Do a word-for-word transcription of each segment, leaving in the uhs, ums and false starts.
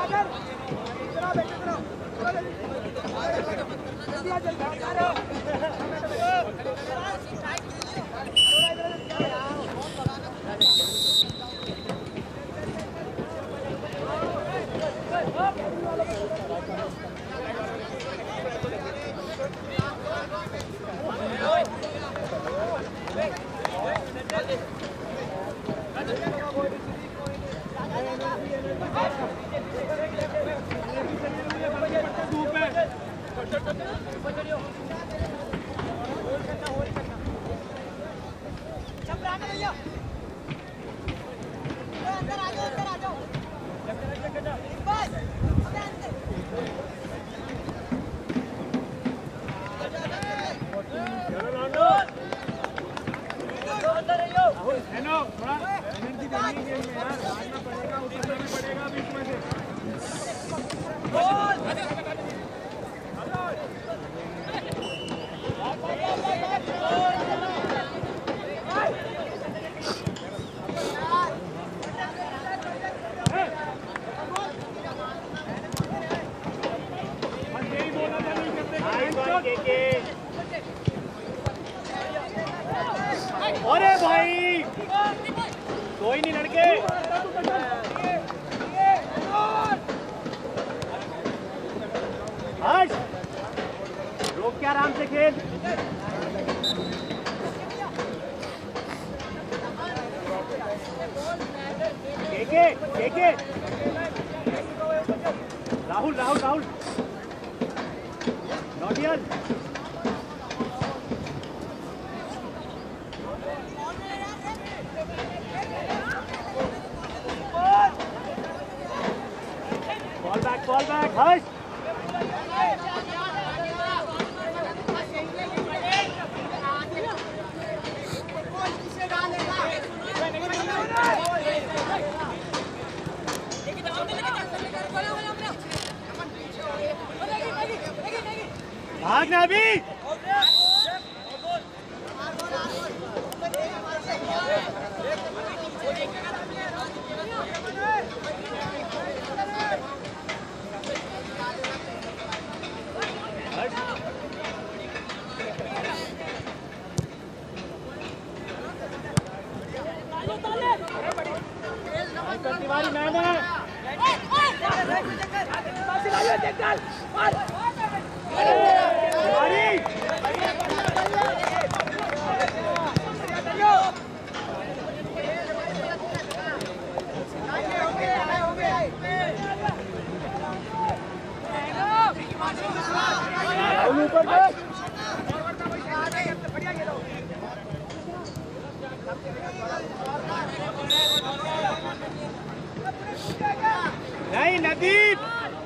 अरे भाई कोई नहीं लड़के हर्ष रोक के आराम से खेल KK KK Rahul Rahul Rahul नोटियल Ball back, ball back, hush! भागना अभी! तिवारी मैन है नहीं नदीप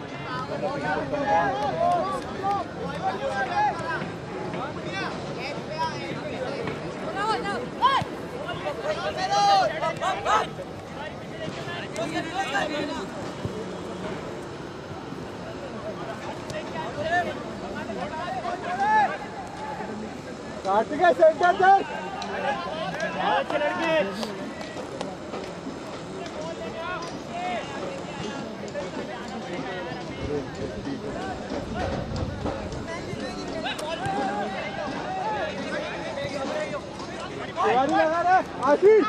कार्तिक सेंटर दर अच्छे लड़के लगा रहे आशीष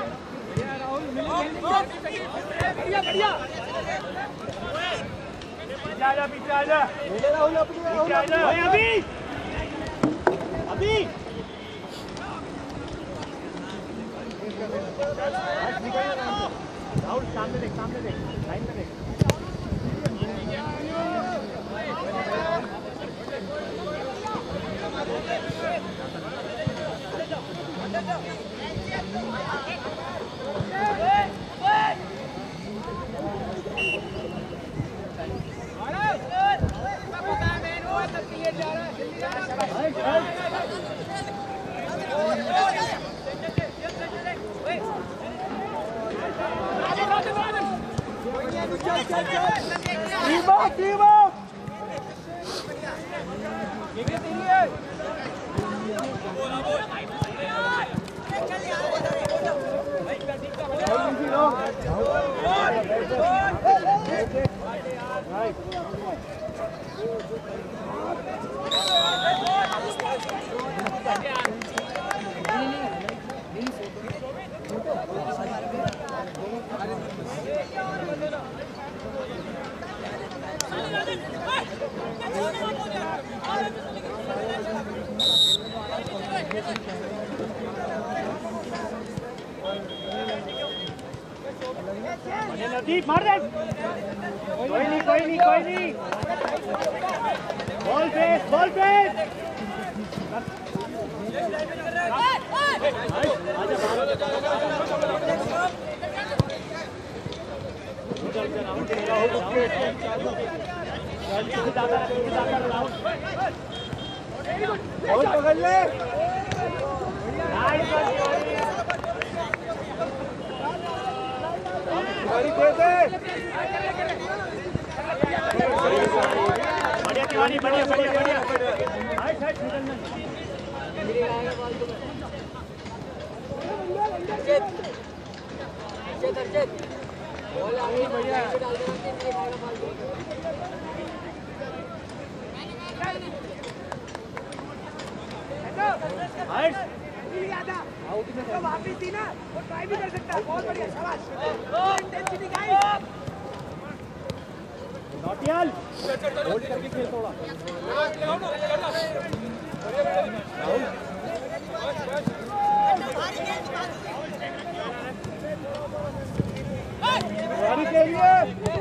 बढ़िया बढ़िया पीछे आजा पीछे आजा राहुल पीछे आजा अभी अभी राहुल सामने देख सामने देख लाइन में देख Team up, team up. नजदीक मार दे। कोई नहीं कोई नहीं कोई नहीं। Ball face ball face. Ball पकड़ ले। बढ़िया तिवारी बढ़िया बढ़िया बढ़िया वापिस थी ना वो ट्राई भी कर सकता है। बहुत बढ़िया शाबाश। Intensity guys. नोटियल होल्ड करके खेल थोड़ा। राहुल के लिए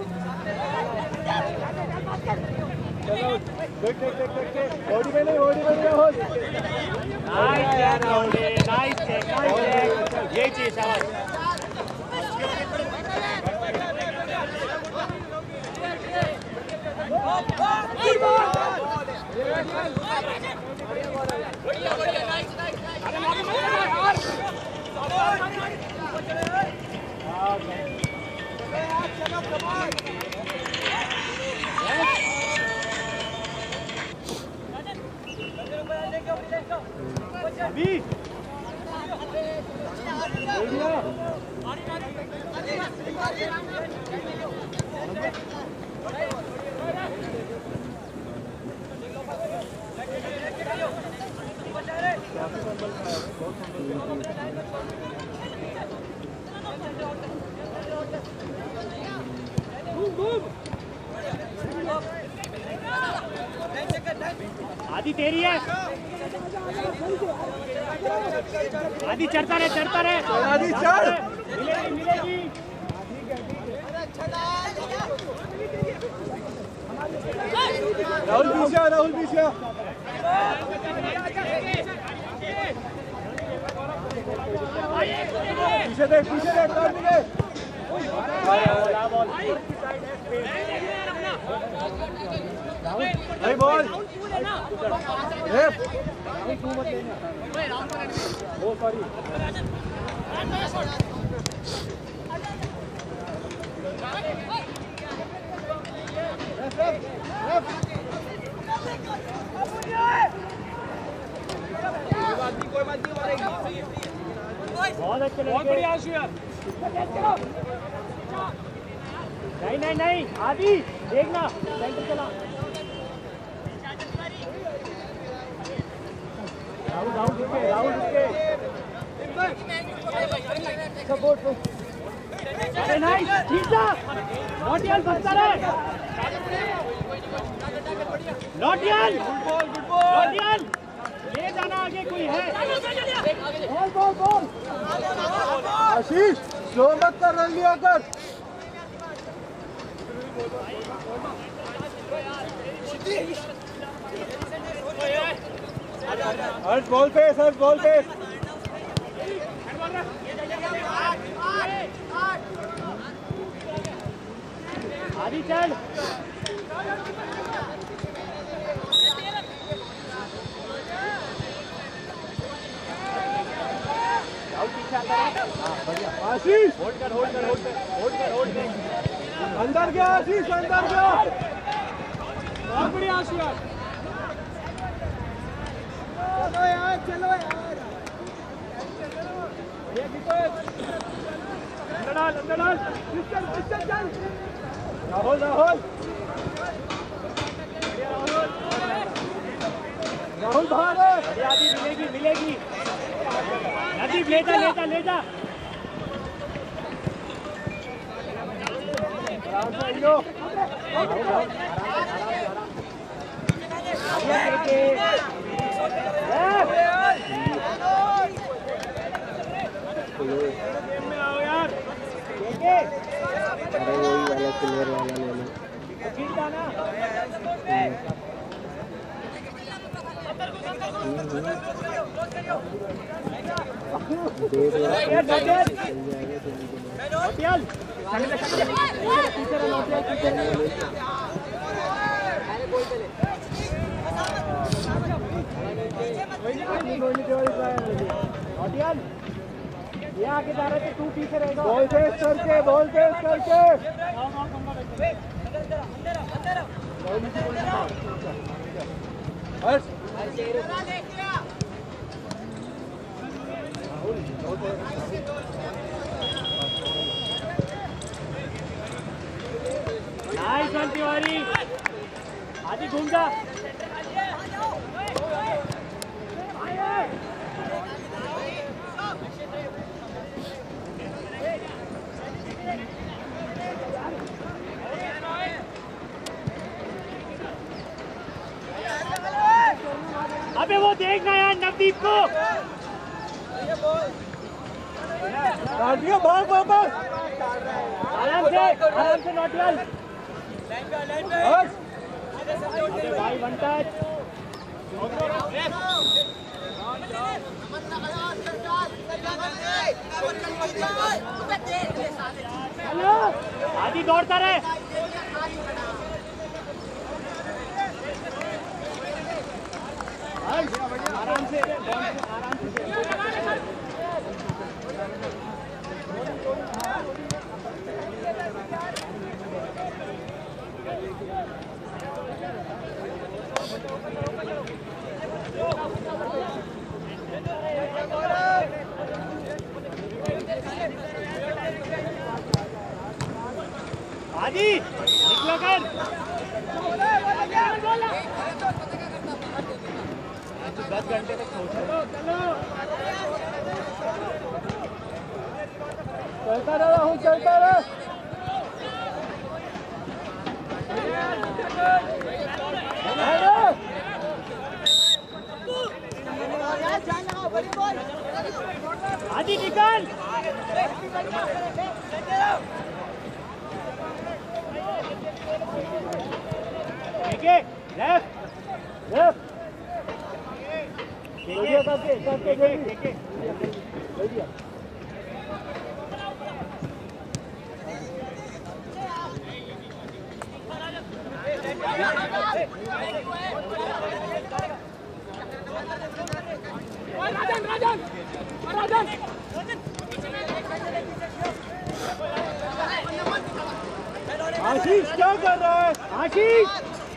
चलो देख देख देख देख बॉडी में नहीं बॉडी में राहुल। नाइस यार Rahul nice check nice check ये चीज शाबाश। बढ़िया बढ़िया नाइस नाइस अभी आदि तेरी है। आदि चढ़ता रहे चढ़ता रहे आदि चढ़ मिलेगी मिलेगी। राहुल पीछे राहुल पीछे पीछे देख पीछे देख कर दिए। नहीं बॉल ओ सॉरी बहुत अच्छे बहुत बढ़िया आशु यार। नहीं नहीं नहीं आदि देखना सेंटर चला। राहुल राहुल रुके राहुल रुके सपोर्ट अरे नाइस ठीक था। नोटियल बचता रहे नोटियल नोटियल ले जाना आगे कोई है। Ball ball ball Ashish slow मत कर रन लिया कर। हर्ष बॉल पे हर्ष बॉल पे आदि चल आशीष होल्ड कर होल्ड कर होल्ड कर होल्ड कर होल्ड कर अंदर गया आशीष अंदर गया। बहुत बढ़िया आशीष यार चलो यार चलो यार अंदर डाल अंदर डाल पिस्टल पिस्टल चल राहुल राहुल राहुल बाहर है। आदि मिलेगी मिलेगी नदीप लेता लेता लेता अरे वही वाला क्लियर वाला ले लो। ये आगे जा रहे थे, तू पीछे रहेगा। बॉल फेस करके, बॉल फेस करके। नाइस वन तिवारी, आदि घूम जा। अबे वो देखना यार नवदीप को। भाग भाग भाग। आराम से, आराम से नोटियल। भाई वन टच। आदि दौड़ता रहे। आराम से, आराम से। आदि निकलो कर। दस घंटे तक चलता रहा हूँ, चलता रहा। आदि निकल। देखिए लेफ्ट लेफ्ट देखिए करके करके देखिए देखिए। राजन राजन राजन आशीष क्या कर रहा है? आशीष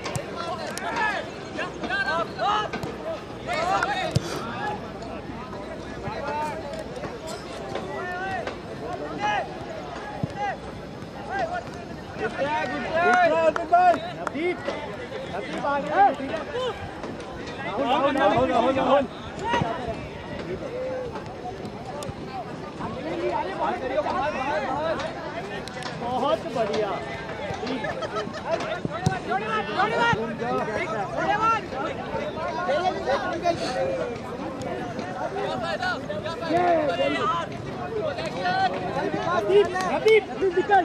नवदीप नवदीप आ गया। राहुल राहुल राहुल राहुल बहुत बढ़िया। नवदीप निकल।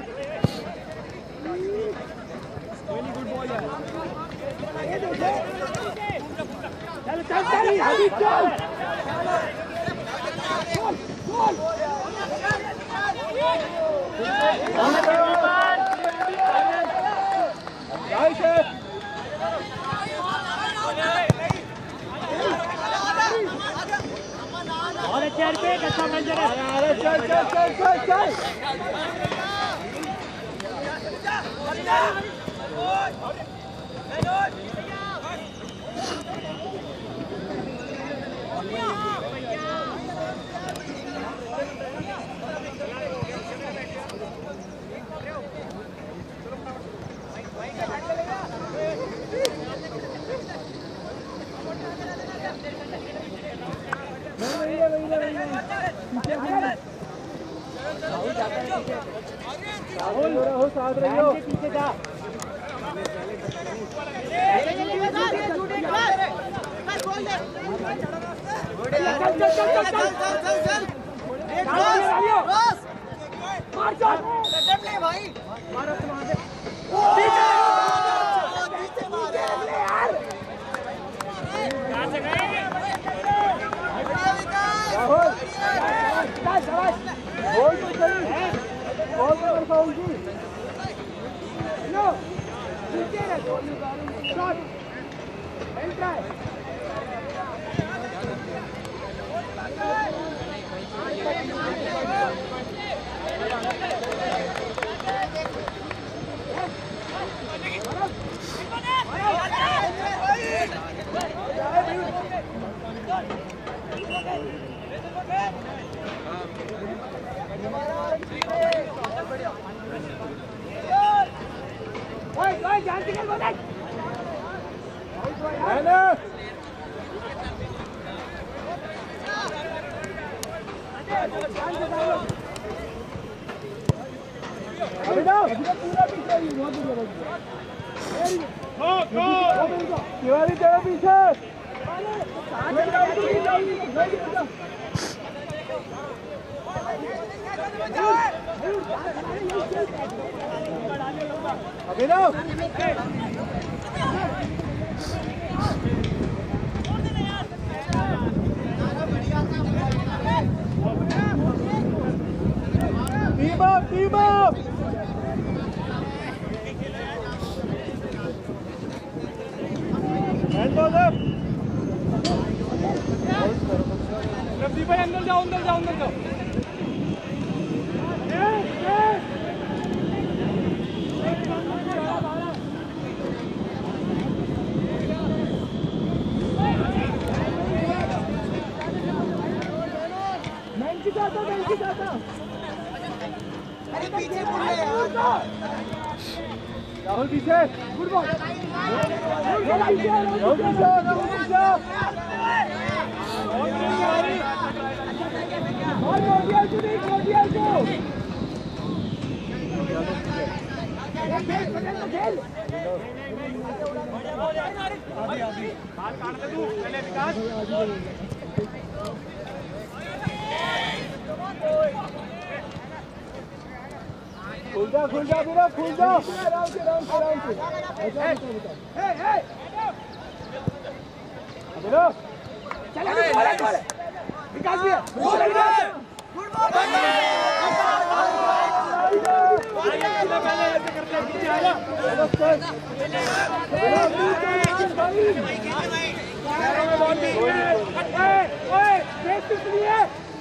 चल चल चल अभी चल। बहुत अच्छा पे अच्छा मंजर है। चल चल चल चल चल। राहुल राहुल साथ रहियो। पीछे जा। तिवारी तेरे पीछे Abhinav team up team up hand ball up Rafi भाई अंदर जाओ अंदर जाओ अंदर जाओ राहुल पीछे गुड बॉल राहुल पीछे राहुल पीछे राहुल पीछे और मोदिया को नहीं मोदिया को खेल खेल अभी अभी बाल काट दे तू पहले विकास खुल जा खुल जा मेरा खुल जा राउंड से राउंड से राउंड से ऐसा हे हे अबे चल अभी बॉल बॉल विकास भी गुड बॉल पहले ऐसे करते हैं पीछे आजा बॉल भी ओए ओए बेस कितनी है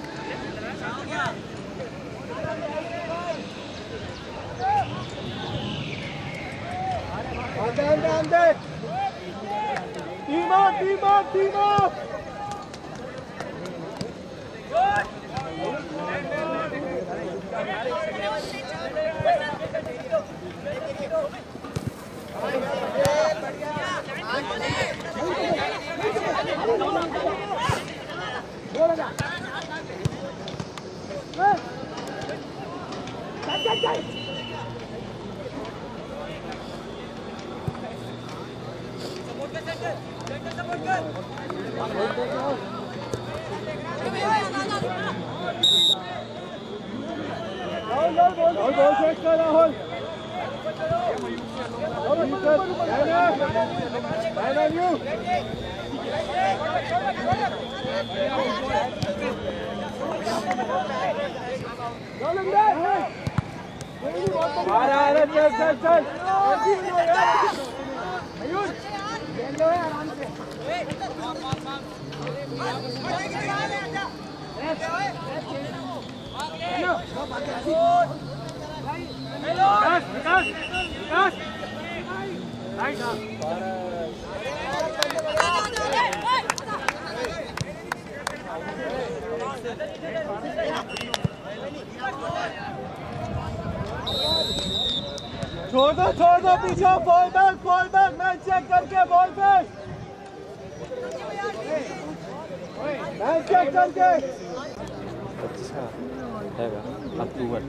ध्यान ध्यान दे team up team up team up Rahul ball check कर राहुल चल चल चल आराम से विकास विकास विकास राइट छोड़ दो छोड़ दो पीछे ball back ball back match check करके बॉल बैक मैच चेक करके अच्छा हैगा अक्टूबर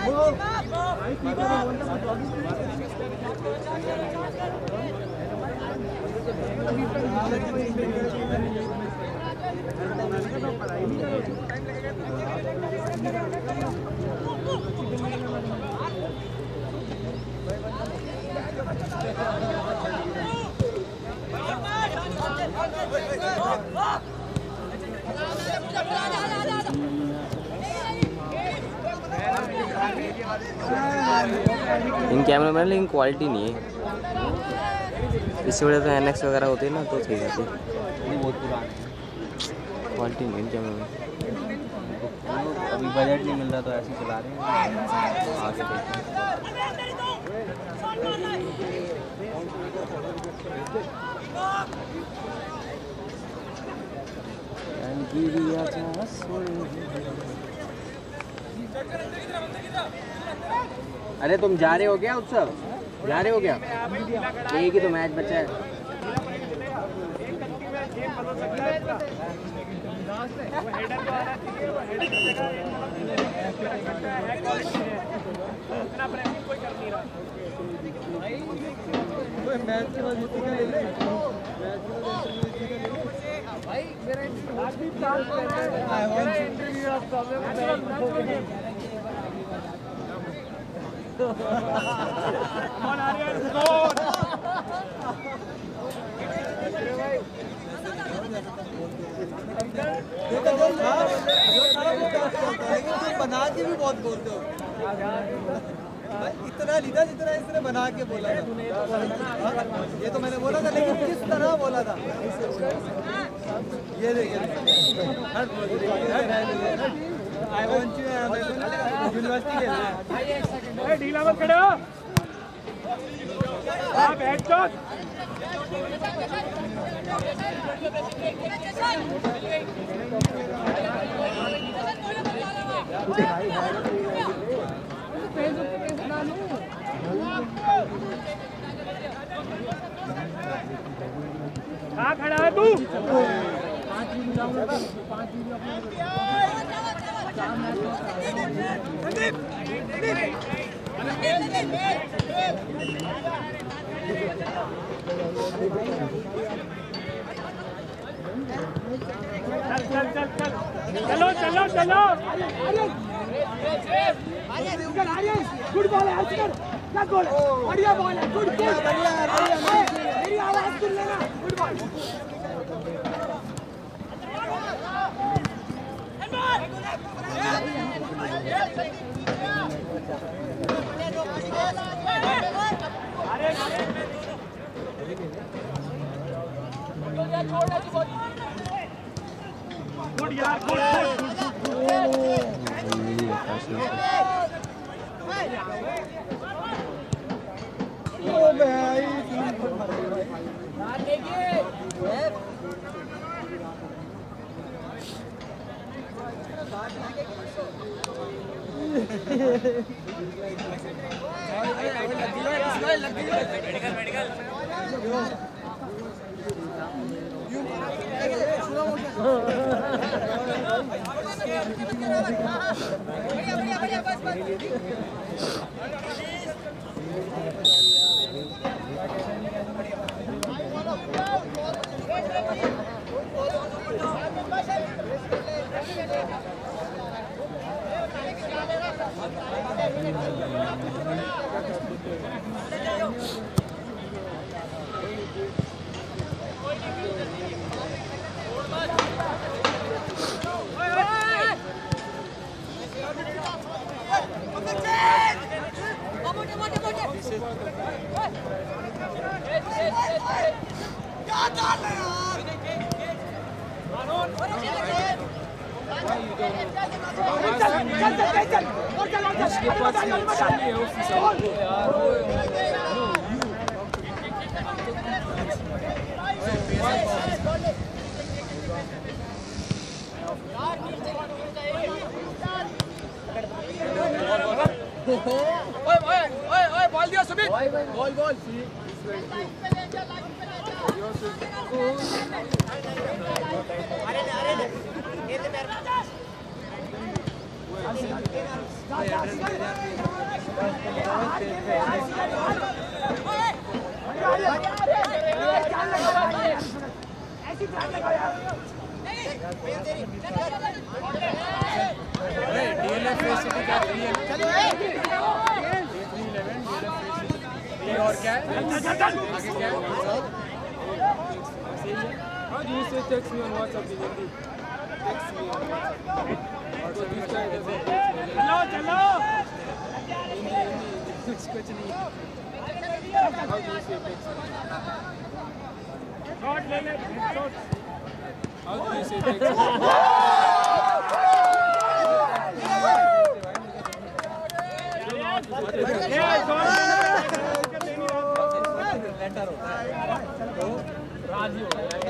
हैगा इन कैमरा में लेकिन क्वालिटी नहीं है, इससे बड़े तो एन एक्स वगैरह होते हैं ना तो सही रहती है। बहुत पुराना क्वालिटी नहीं कैमरा में, अभी बजट नहीं मिल रहा तो ऐसे चला रहे हैं। आगे देखते हैं। अरे तुम जा रहे हो क्या उत्सव, जा रहे हो क्या? एक ही तो मैच बचा है। बना के भी बहुत बोलते हो, इतना लीधा जितना इसने बना के बोला था। ये तो मैंने बोला था, लेकिन किस तरह बोला था ये देखिए। यूनिवर्सिटी ढीला मत खड़े हो, आप हेडशॉट कहाँ खड़ा है तू? चल चल चल चल चलो चलो चलो। गुड बॉल है अर्शकर, क्या गोल है, बढ़िया बॉल है, गुड बॉल, मेरी आवाज सुन लेना, गुड बॉल। गुड यार, गुड ओ भाई ऐसी ध्यान लगाओ यार डीएलएफ सिटी का चलो ये और क्या है आगे क्या है हां you say text me on WhatsApp जल्दी टेक्स्ट मी ऑन व्हाट्सएप और तो दूसरा चलो चलो कुछ कुछ नहीं how do you say text shot ले ले shot how do you say text राजी हो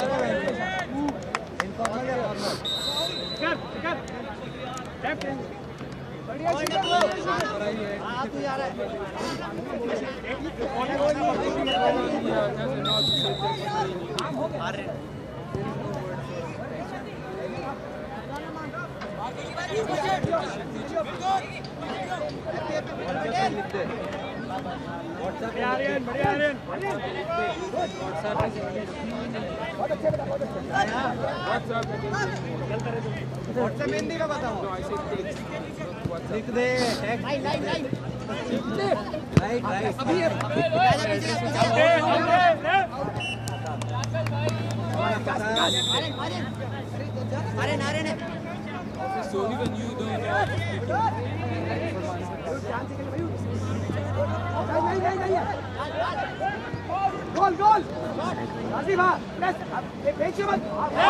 बढ़िया आर्यन बढ़िया आर्यन व्हाट्सएप हिंदी का बताओ लिख दे line line line right right अभी अरे नारे ने सोनी का न्यू दो नहीं नहीं नहीं गोल गोल राजीव हां प्रेस भेजिए मत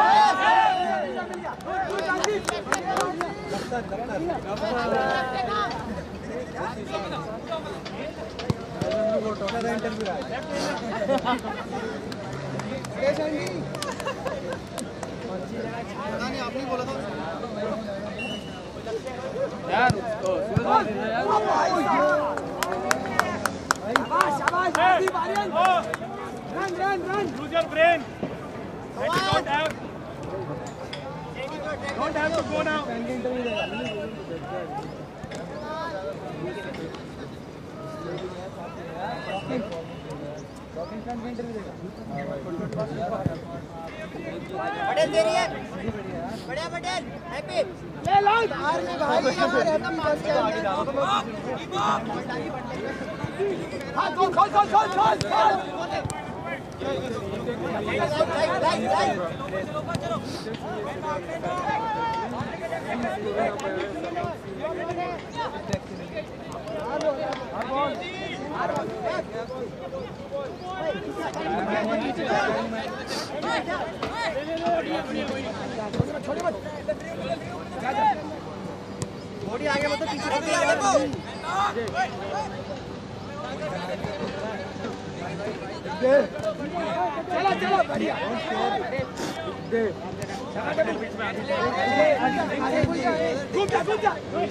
आप नहीं बोला था यार उसको शाबाश शाबाश Rajeev Aryan run run run use your brain don't have don't have to go now Patel दे रही है बढ़िया पटेल हैप्पी ले लो बाहर में भाई हमारे एकदम पास के हां गोल गोल गोल गोल गोल छोड़ी मत थोड़ी आगे मत पीछे चलो चलो बढ़िया घूम जा घूम जा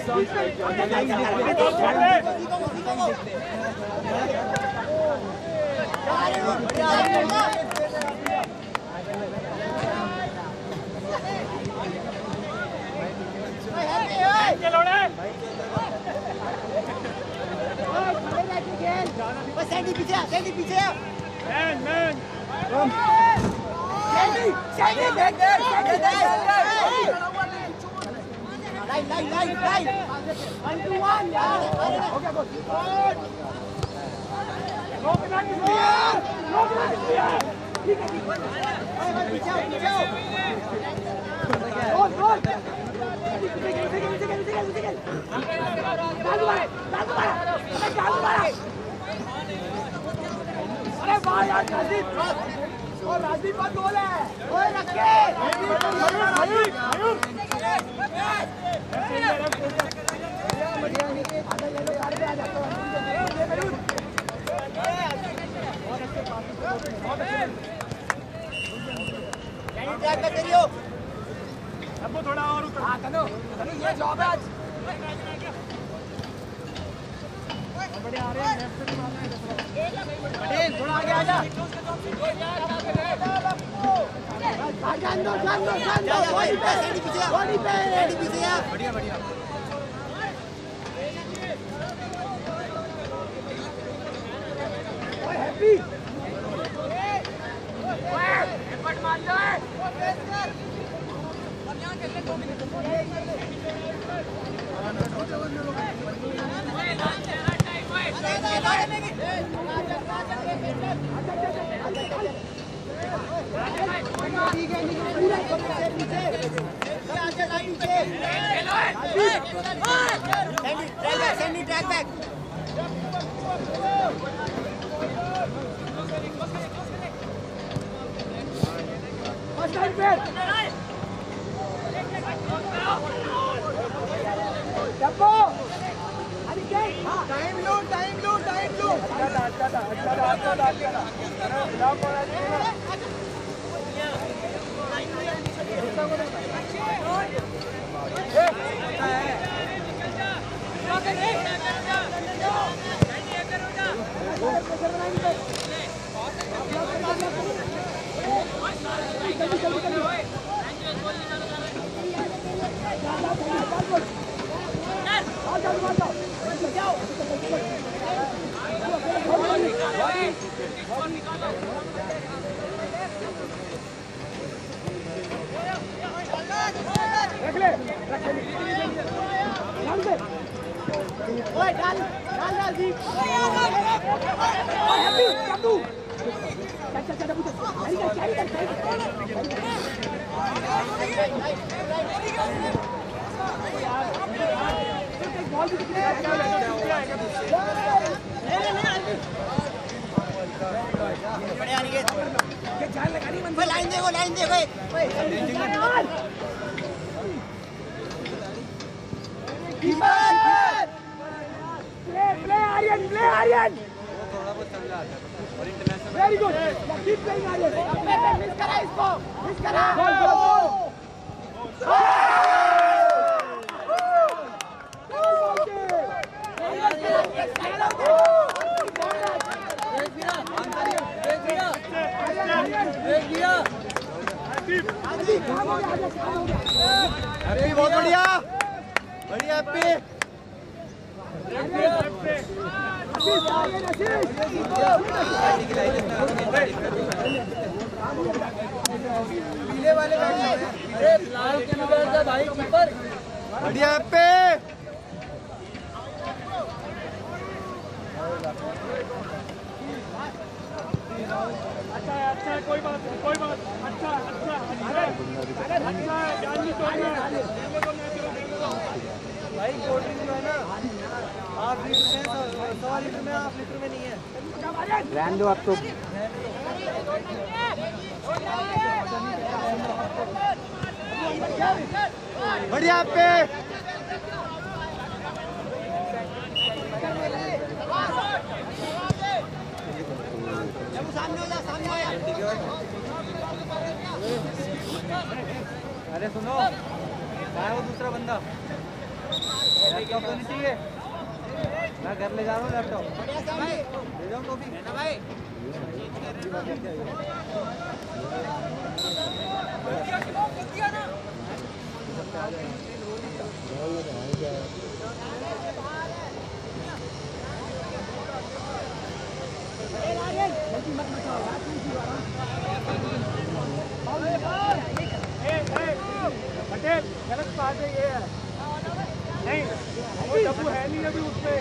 सैंडी पीछे सैंडी पीछे मैन मैन सैंडी सैंडी देख देख line line line line one two one यार ओके बोल no penalty clear no penalty clear ठीक है ठीक है पीछे पीछे गोल गोल अरे वाह यार राजीव और राजीव का गोल है ओए रखे बढ़िया नहीं आधा येलो कार्ड पे आ जाता है और अच्छे पास बहुत अच्छे लाइन ट्रैक पे करियो अब थोड़ा और ऊपर हां तनु तनु ये जॉब है आज बढ़िया आ रहे हैं लेफ्ट से मारना है पटेल थोड़ा आगे आ जा जान दो जान दो जान दो बॉडी पे बॉडी पे पीछे आ बढ़िया बढ़िया ओए हैप्पी टाइम लो टाइम लो टाइम लो लाइन देखो लाइन देखो play play Aryan play Aryan थोड़ा बहुत चल रहा था और international very good keep playing Aryan miss करा इसको मिस करा गोल गोल हैप्पी बहुत बढ़िया बढ़िया हैप्पी पीले वाले लाल के नंबर भाई कीपर बढ़िया हैप्पी अच्छा है अच्छा है कोई बात कोई बात अच्छा अच्छा अच्छा अच्छा है जान नहीं छोड़ना भाई कोल्ड ड्रिंक जो है ना हाफ लीटर में सौ लीटर में हाफ लीटर में नहीं है रहने दो आप तो बढ़िया पे सामने हो जा सामने हो अरे सुनो कहाँ है वो दूसरा बंदा लैपटॉप तो नहीं चाहिए मैं घर ले जा रहा हूँ लैपटॉप ले जाऊँ तो भी भाई पटेल गलत बात है ये है नहीं वो डब्बू है नहीं अभी उसमें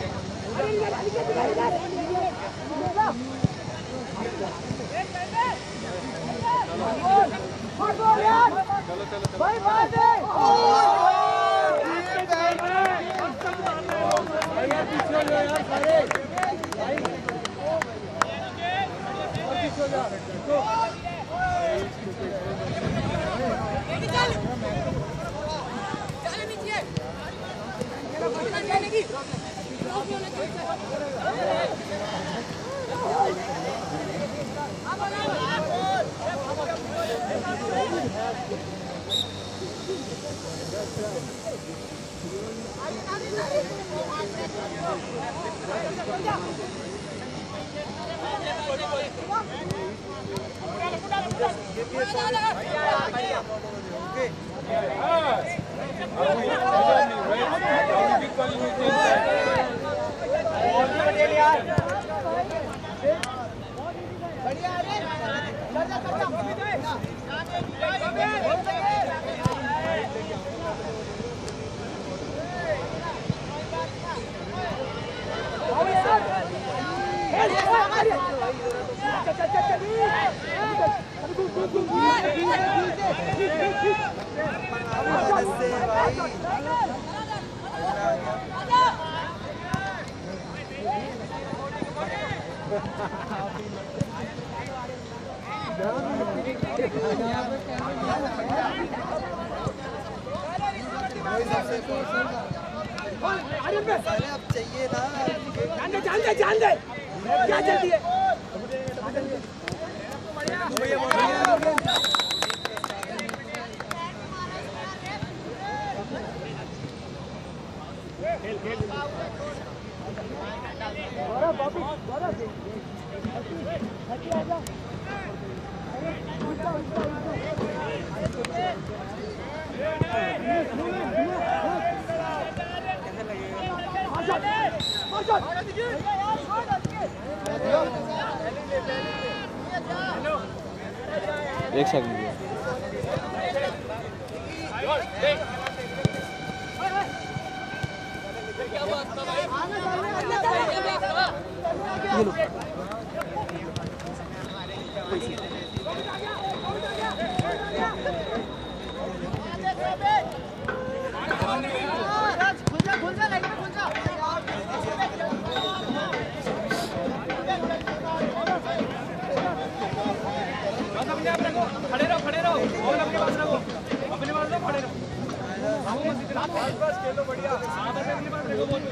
भाई बात है पीछे हो यार सारे पीछे हो जा बढ़िया अब चाहिए ना, जान दे जान दे जान दे, क्या जल्दी है? खेल खेल गौरव बॉबी गौरव आजा एक सेकंड खड़े रहो खड़े रहो बॉल अपने पास रखो अपने पास रखो खड़े रहो बस बस खेलो बढ़िया अपने पास रखो बॉल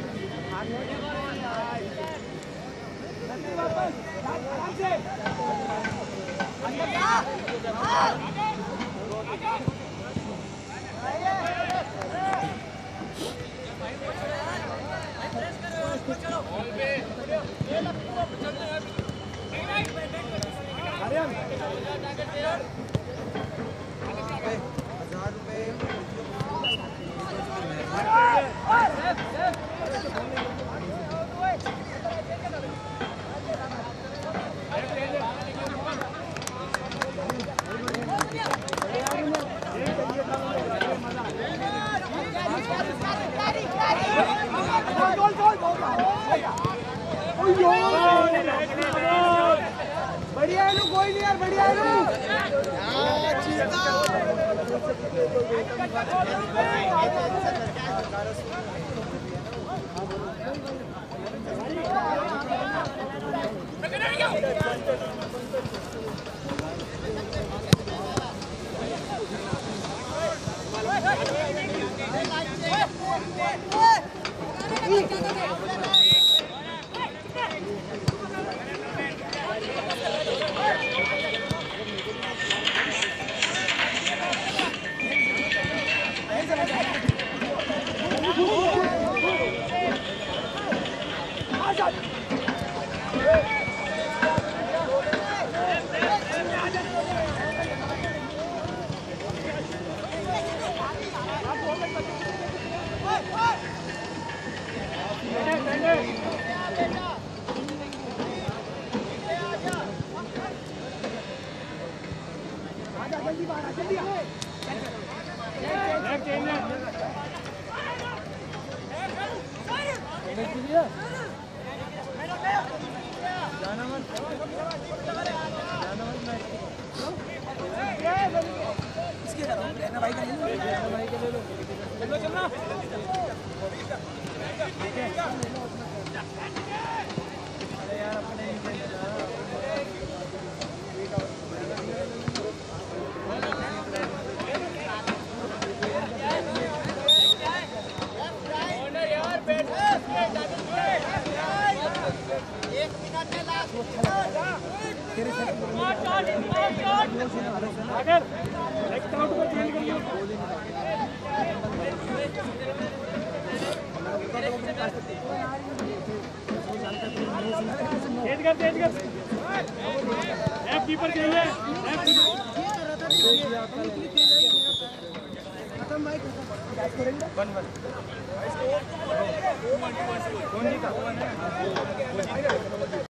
हजार रुपए बढ़िया है, कोई नहीं यार, बढ़िया है। तेज कर तेज कर एफ कीपर के लिए एफ खत्म भाई खत्म वन वन कौन जीता